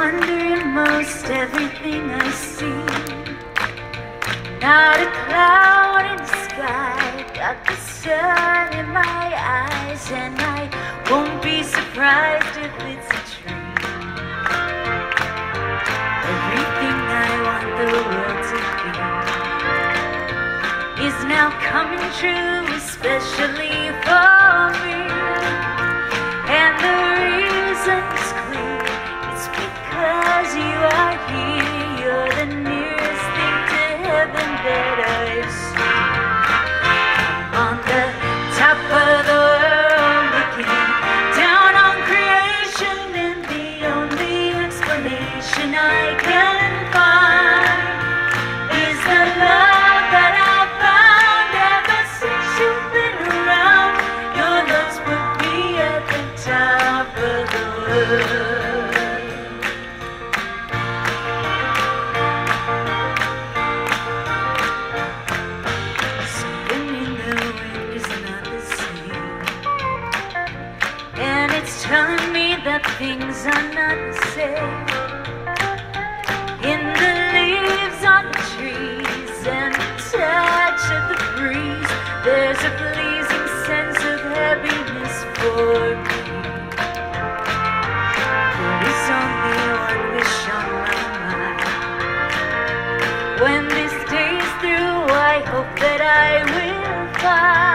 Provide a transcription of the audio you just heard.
wondering most everything I see. Not a cloud in the sky, got the sun in my eyes, and I won't be surprised if it's a dream. Everything I want the world to be is now coming true, especially for me. And the reason is clear, it's because you are here. You're the nearest thing to heaven that I've seen. On the top of the world, looking down on creation, and the only explanation I can find is the love that I've found ever since you've been around. Your love's put me at the top of the world. Telling me that things are not the same. In the leaves on the trees and the touch of the breeze, there's a pleasing sense of happiness for me. There is only one wish on my mind. When this day is through, I hope that I will find